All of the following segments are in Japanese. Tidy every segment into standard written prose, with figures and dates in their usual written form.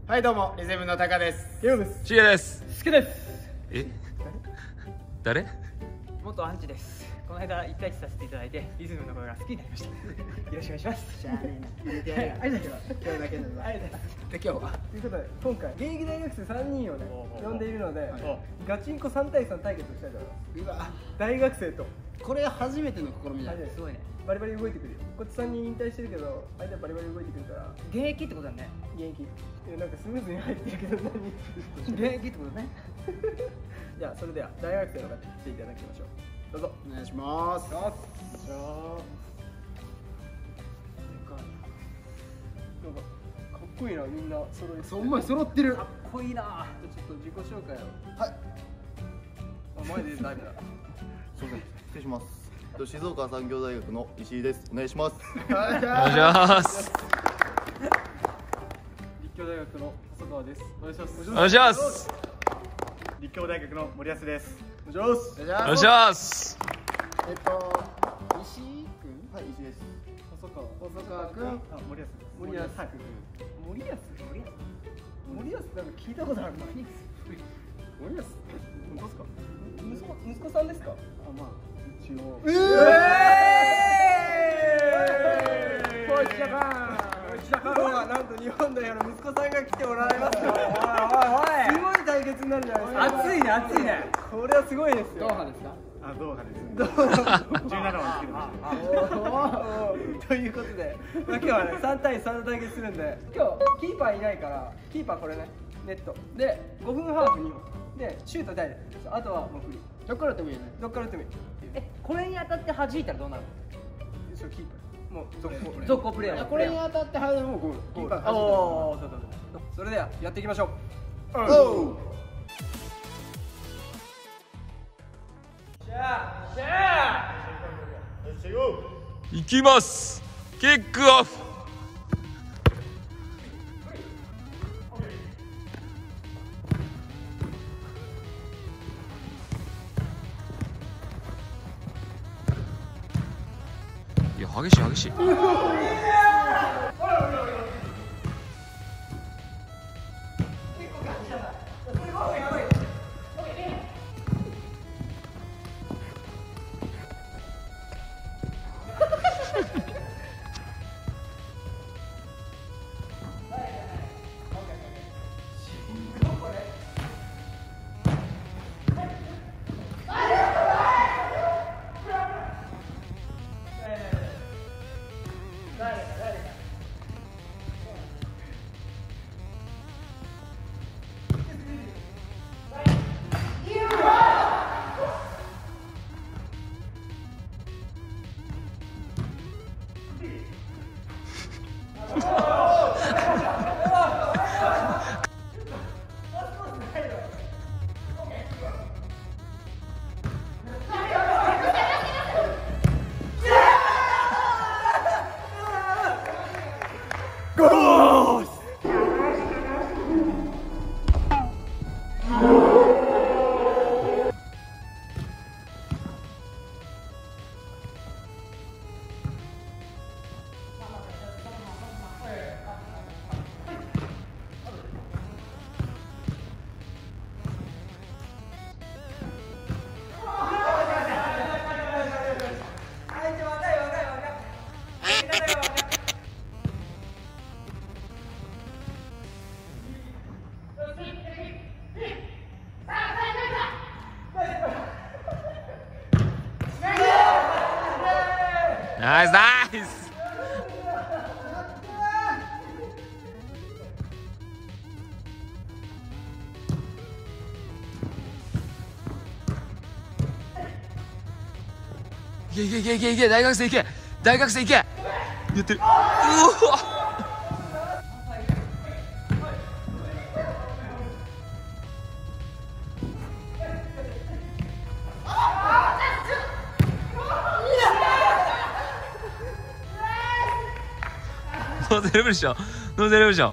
はい、どうもリズムのタカです。 ゲームです。 シゲです。 好きです。 え？誰？ 元アンチです。この間1対1させていただいてリズムの声が好きになりました。よろしくお願いします。 しゃあねえな。入れてやるよ。 ありがとうございます。 今日だけだぞ。 ありがとうございます。 で、今日はということで今回現役大学生3人をね呼んでいるので、ガチンコ3対3対決をしたいと思います。 うわ、 大学生とこれ初めての試みだ。 すごいね。バリバリ動いてくるよ。こっち3人引退してるけど相手はバリバリ動いてくるから現役ってことだね。 現役。なんかスムーズに入ってるけど何？ 現役ってことね。 じゃあそれでは大学生の方来ていただきましょう。どうぞ。 お願いします。 じゃあなんかかっこいいな、みんな揃い。 そう、お前揃ってる。 かっこいいな。 じゃあちょっと自己紹介を。 はい。 あ、前で誰だ。 すみません、失礼します。静岡産業大学の石井です。お願いします。 お願いします。 立教大学の細川です。お願いします。 お願いします。 立教大学の森保です。 お願いします。 お願いお願いします。 石井くん。 はい、石井です。 細川。 細川くん。 あ、森保です。 森保。 はい。 森保。森保なんか聞いたことあるな。森保。本当ですか。息子さんですか。あ、まあ一応。 こいつだかなんと日本代表の息子さんが来ておられますよ。すごい対決になるじゃないですか。 熱いね、熱いね。 これはすごいですよ。 どう派ですか。 あ、ドーハです。17番つけてました。 ということで、今日はね3対3の対決するんで、今日キーパーいないからキーパーこれねネットで5分ハーフ2本でシュート誰で、あとはもうフリー。 どっからでもいいよね。 どっから打ってもいい。 これに当たって弾いたらどうなるそうキーパー。もう続行プレの？ ー。 続行プレーヤー。 これに当たって入るのもゴール。キーパーがおお、そう。それではやっていきましょう。 おう。 いきます。キックオフ。いや、激しい激しい。ナイスナイス。いけ大学生いけ大学生いけ。やってる。うわ。ノーゼレブレーションノーゼレブレーション。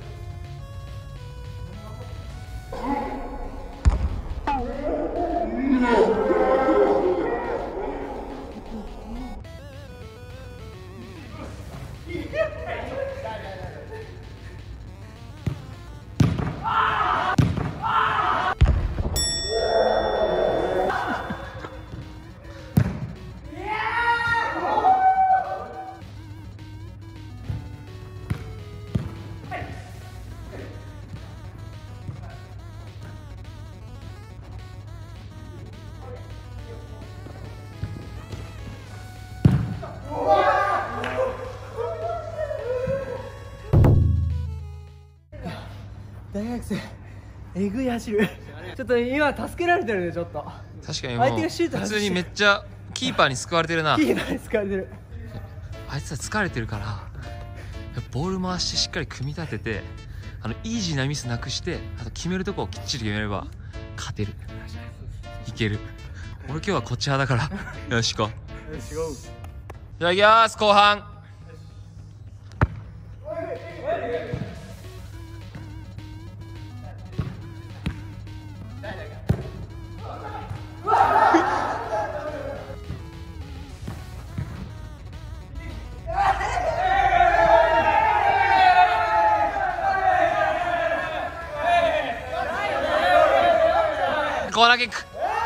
大学生えぐい走る。ちょっと今助けられてるね。ちょっと確かにもう相手がシュート普外して通にめっちゃキーパーに救われてるな。 キーパーに使われてる。 あいつは疲れてるからボール回してしっかり組み立ててイージーなミスなくして、あと決めるとこをきっちり決めれば勝てる。いける。俺今日はこっち派だからよし行こう。じゃあいきます後半。コーナーキック。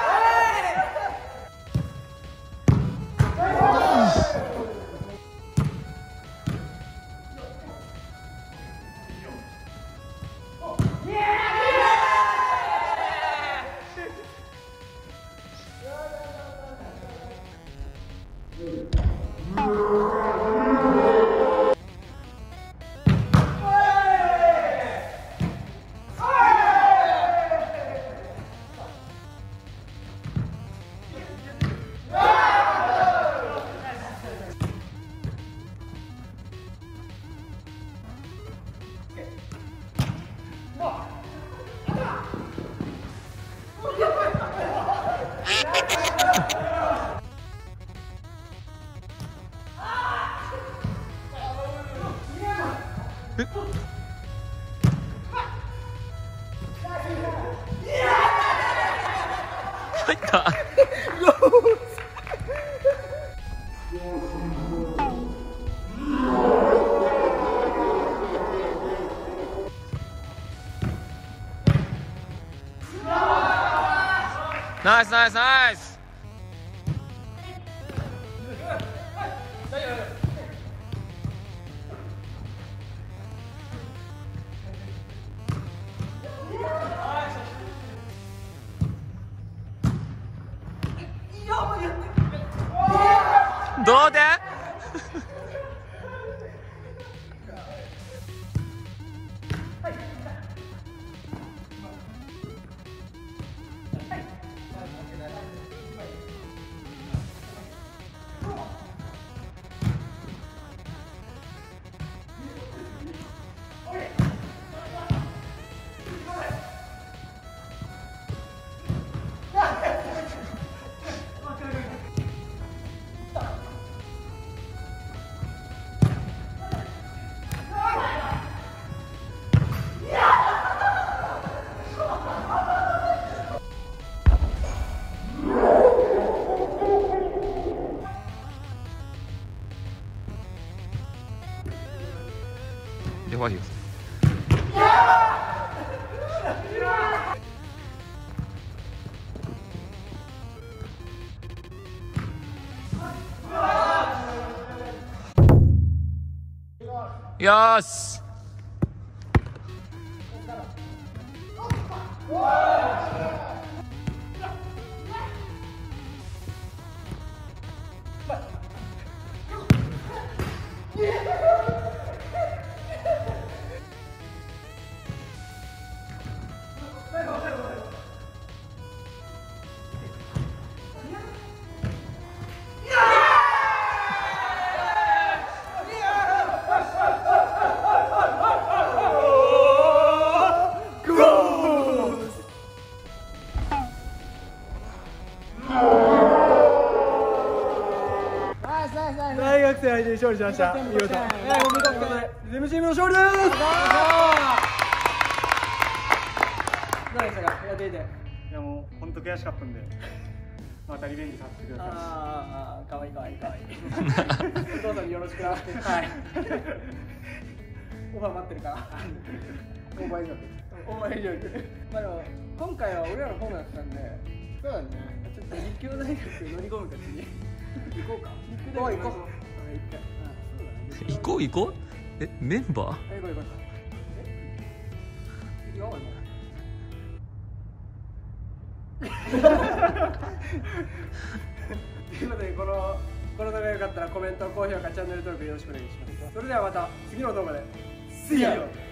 入った。ナイスナイスナイス。同点。やばいよ。よーし。 大学生相手に勝利しました。見事。おめでとうございます。ゼムチームの勝利です。どうでしたか、やっていて。 いやもう本当悔しかったんで、またリベンジさせてください。 ああ、かわいいかわいいかわいい。お父さんによろしくな。はい。オファー待ってるから。オーバー以上。オーバー以上。まあでも今回は俺らの方だったんで、そうだね。ちょっと立教大学乗り込むか次。行こうか。行こう。 行こう行こう。メンバー？ 行こう行こう。行こう。ということでこの動画が良かったらコメント、高評価、チャンネル登録よろしくお願いします。それではまた次の動画で See you!